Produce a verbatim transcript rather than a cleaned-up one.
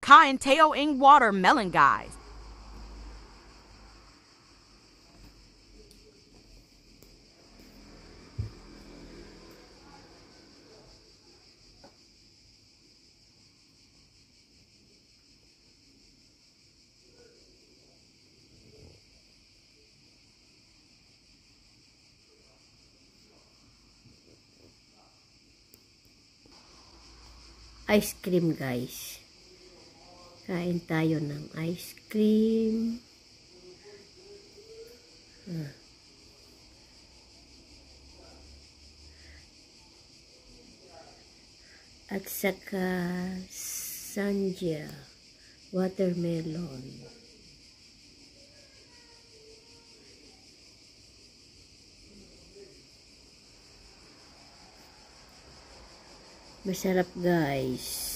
kain Teo ing watermelon, guys. Ice cream, guys. Kain tayo ng ice cream. Ah. At saka sanja, watermelon. Masarap, guys.